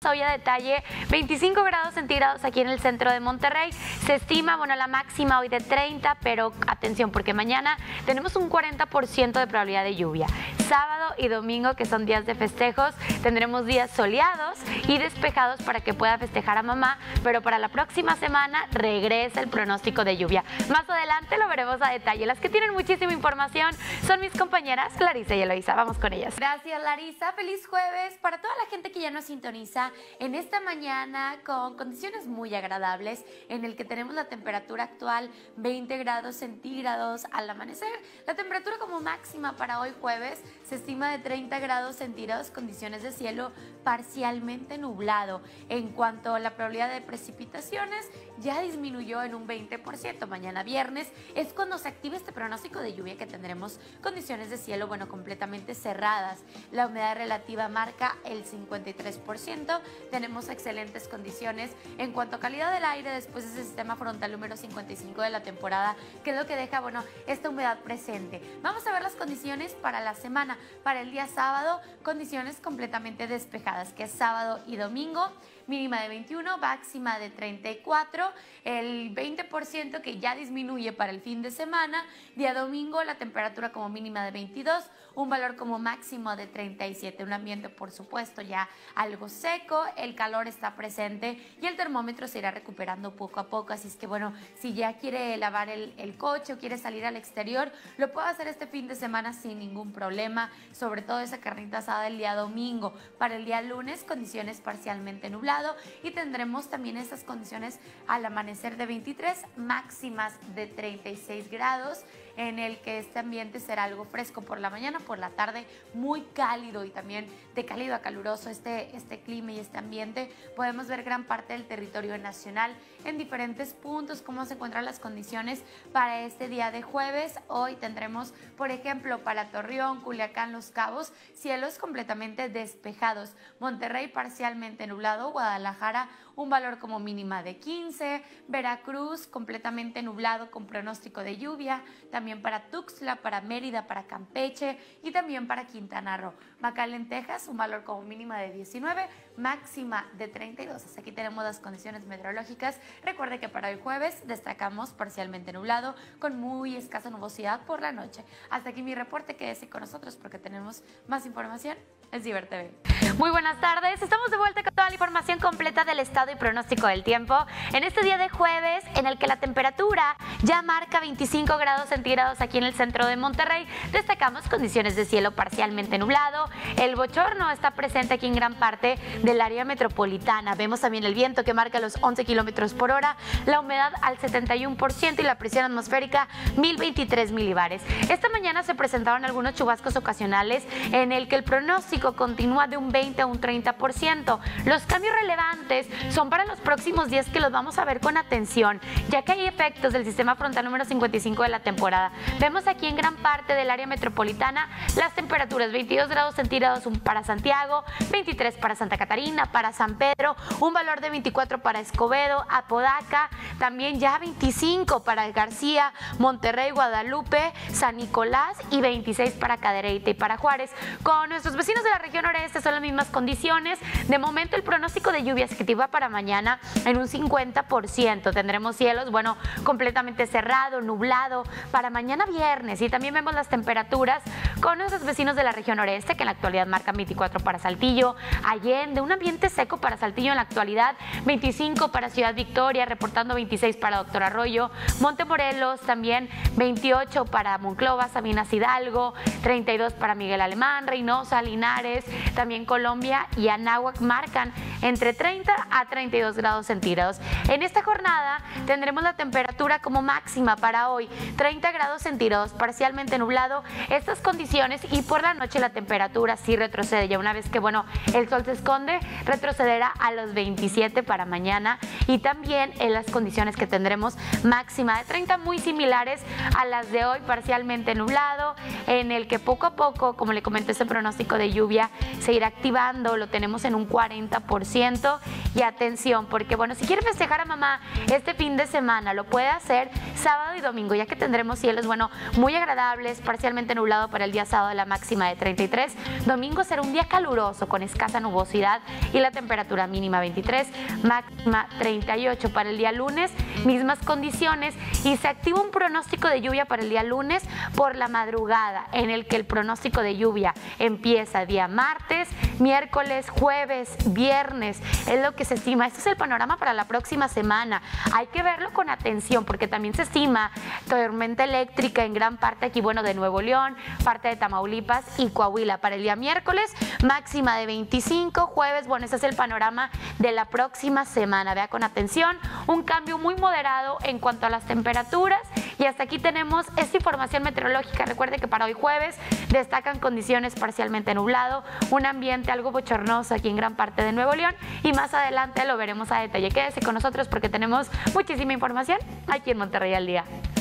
hoy a detalle. 25 grados centígrados aquí en el centro de Monterrey. Se estima, bueno, la máxima hoy de 30, pero atención, porque mañana tenemos un 40% de probabilidad de lluvia. Sábado y domingo, que son días de festejos, tendremos días soleados y despejados para que pueda festejar a mamá, pero para la próxima semana regresa el pronóstico de lluvia. Más adelante lo veremos a detalle. Las que tienen muchísima información son mis compañeras Larisa y Eloisa. Vamos con ellas. Gracias, Larisa. Feliz jueves para toda la gente que ya nos sintoniza en esta mañana con condiciones muy agradables, en el que tenemos la temperatura actual 20 grados centígrados al amanecer. La temperatura como máxima para hoy jueves se estima de 30 grados centígrados, condiciones de cielo parcialmente nublado. En cuanto a la probabilidad de precipitaciones, ya disminuyó en un 20%. Mañana viernes es cuando se active este pronóstico de lluvia, que tendremos condiciones de cielo, bueno, completamente cerradas. La humedad relativa marca el 53%. Tenemos excelentes condiciones en cuanto a calidad del aire después de ese sistema frontal número 55 de la temporada, que es lo que deja, bueno, esta humedad presente. Vamos a ver las condiciones para la semana. Para el día sábado, condiciones completamente despejadas, que es sábado y domingo. Mínima de 21, máxima de 34, el 20% que ya disminuye para el fin de semana. Día domingo, la temperatura como mínima de 22, un valor como máximo de 37. Un ambiente, por supuesto, ya algo seco, el calor está presente y el termómetro se irá recuperando poco a poco. Así es que, bueno, si ya quiere lavar el coche o quiere salir al exterior, lo puede hacer este fin de semana sin ningún problema, sobre todo esa carnita asada el día domingo. Para el día lunes, condiciones parcialmente nubladas, y tendremos también estas condiciones al amanecer de 23, máximas de 36 grados, en el que este ambiente será algo fresco por la mañana, por la tarde muy cálido, y también de cálido a caluroso este clima y este ambiente. Podemos ver gran parte del territorio nacional en diferentes puntos cómo se encuentran las condiciones para este día de jueves. Hoy tendremos, por ejemplo, para Torreón, Culiacán, Los Cabos, cielos completamente despejados. Monterrey parcialmente nublado, Guadalajara un valor como mínima de 15, Veracruz completamente nublado con pronóstico de lluvia, también para Tuxtla, para Mérida, para Campeche y también para Quintana Roo. McAllen, Texas, un valor como mínima de 19, máxima de 32. Hasta aquí tenemos las condiciones meteorológicas. Recuerde que para hoy jueves destacamos parcialmente nublado con muy escasa nubosidad por la noche. Hasta aquí mi reporte, quédese con nosotros porque tenemos más información en Ciber TV. Muy buenas tardes, estamos de vuelta con toda la información completa del estado y pronóstico del tiempo en este día de jueves, en el que la temperatura ya marca 25 grados centígrados aquí en el centro de Monterrey. Destacamos condiciones de cielo parcialmente nublado, el bochorno está presente aquí en gran parte del área metropolitana. Vemos también el viento que marca los 11 kilómetros por hora, la humedad al 71% y la presión atmosférica 1023 milibares. Esta mañana se presentaron algunos chubascos ocasionales en el que el pronóstico continúa de un 20 a un 30%. Los cambios relevantes son para los próximos días, que los vamos a ver con atención, ya que hay efectos del sistema frontal número 55 de la temporada. Vemos aquí en gran parte del área metropolitana las temperaturas: 22 grados centígrados para Santiago, 23 para Santa Catarina, para San Pedro, un valor de 24 para Escobedo, Apodaca, también ya 25 para García, Monterrey, Guadalupe, San Nicolás y 26 para Cadereyta y para Juárez. Con nuestros vecinos de la región noreste son las mismas condiciones. De momento el pronóstico de lluvia se activa para mañana en un 50%. Tendremos cielos, bueno, completamente cerrado, nublado para mañana viernes, y también vemos las temperaturas con nuestros vecinos de la región noreste, que en la actualidad marcan 24 para Saltillo, Allende, un ambiente seco para Saltillo en la actualidad, 25 para Ciudad Victoria, reportando 26 para Doctor Arroyo, Montemorelos también 28 para Monclova, Sabinas Hidalgo, 32 para Miguel Alemán, Reynosa, Linares, también Colombia y Anáhuac marcan entre 30 a 32 grados centígrados. En esta jornada tendremos la temperatura como máxima para hoy 30 grados centígrados, parcialmente nublado estas condiciones, y por la noche la temperatura sí retrocede. Ya una vez que, bueno, el sol se esconde, retrocederá a los 27 para mañana, y también en las condiciones que tendremos máxima de 30, muy similares a las de hoy, parcialmente nublado, en el que poco a poco, como le comenté, ese pronóstico de lluvia se irá activando. Lo tenemos en un 40%. 50%. Y atención, porque bueno, si quiere festejar a mamá este fin de semana, lo puede hacer sábado y domingo, ya que tendremos cielos, bueno, muy agradables, parcialmente nublado para el día sábado, la máxima de 33. Domingo será un día caluroso con escasa nubosidad y la temperatura mínima 23, máxima 38 para el día lunes, mismas condiciones, y se activa un pronóstico de lluvia para el día lunes por la madrugada, en el que el pronóstico de lluvia empieza día martes, miércoles, jueves, viernes, es lo que se estima. Este es el panorama para la próxima semana. Hay que verlo con atención porque también se estima tormenta eléctrica en gran parte aquí, bueno, de Nuevo León, parte de Tamaulipas y Coahuila. Para el día miércoles, máxima de 25, jueves, bueno, ese es el panorama de la próxima semana. Vea con atención, un cambio muy moderado en cuanto a las temperaturas. Y hasta aquí tenemos esta información meteorológica. Recuerde que para hoy jueves destacan condiciones parcialmente nublado, un ambiente algo bochornoso aquí en gran parte de Nuevo León, y más adelante lo veremos a detalle. Quédese con nosotros porque tenemos muchísima información aquí en Monterrey al Día.